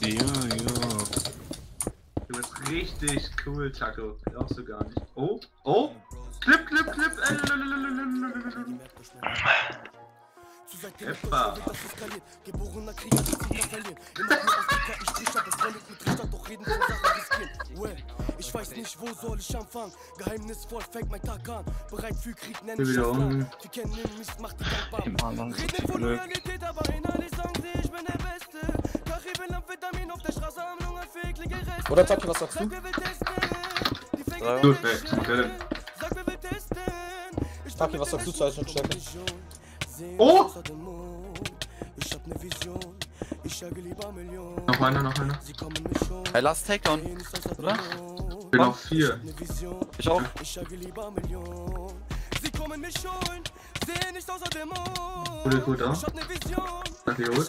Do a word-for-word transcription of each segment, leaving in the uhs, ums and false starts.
Ja, ja. Du bist richtig cool, Taco. Glaubst du gar nicht. Oh, oh! Clip, clip, clip! Eppa! Geborener Krieger, das Sieger verlieren. Immer nur Afrika, ich strich ab, es beendet mit Richter, doch reden von Sachen riskieren. Well, ich weiß nicht, wo soll ich anfangen. Geheimnisvoll fängt mein Tag an. Bereit für Krieg, nenn ich das Land. Wir kennen den Mist, macht die dankbar. Reden von Loyalität, aber innerlich sagen sie, ich bin der Beste. Kariben, Amphetamin auf der Straße, am Lungenfähig, eklige Reste. Oder Taki, was sagst du? Gut, ey, Taki, was sagst du zur Einstellungsstärke? oh! Noch einer, noch einer. Hey, last Takedown, oder? Ich bin auf vier. Ich auch. Gut, gut, da. Danke, Jungs.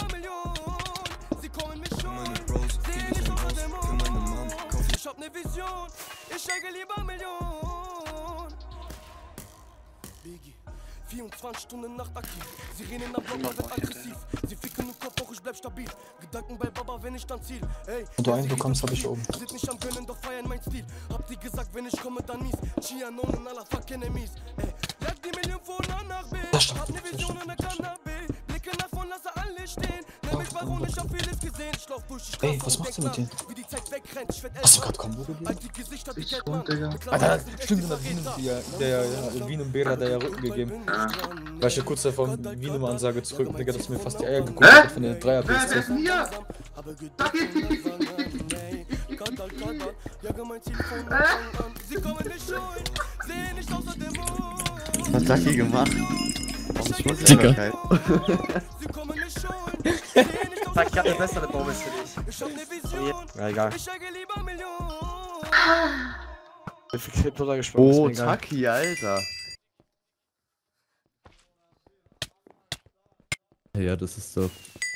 Ich hab ne Vision, ich steige lieber Million. Biggie, vierundzwanzig Stunden Nacht aktiv. Sirenen am Block, man wird aggressiv. Sie ficken nur Kopf, doch ich bleib stabil. Gedanken bei Baba, wenn ich dann ziel. Ey, wenn du einen bekommst, hab ich oben. Sind nicht am Gönnen, doch feiern mein Stil. Habt ihr gesagt, wenn ich komme, dann mies. Chianon und aller fuck enemies. Ey, lag die Million von A nach B. Hab ne Vision und ne Cannabis. Blicke nach vorn, lasse alle stehen. Nenn mich Baron, ich hab vieles gesehen. Ich lauf durch die Straße. Ey, was machst du mit denen? Wie die Zeit wegrennt, ich werd älter. Hast du grad Kombo gegeben? Die Gesichter, die Ich kennt schon, man. Digga. Alter, stimmt, in der Wien, der, der, der Wien und Bera, der ja Rücken gegeben. War ich ja kurz davor, Wien um Ansage zu drücken, Digga, dass mir fast die Eier geguckt Hä? hat von der dreier Wer Piste. ist mir? Was hat Taki gemacht? Dicker. Taki hat eine bessere Bombe für dich. Ja, egal. Wie viel Clip oder gesprungen? Oh, ist mir egal. Taki, Alter. Ja, das ist so.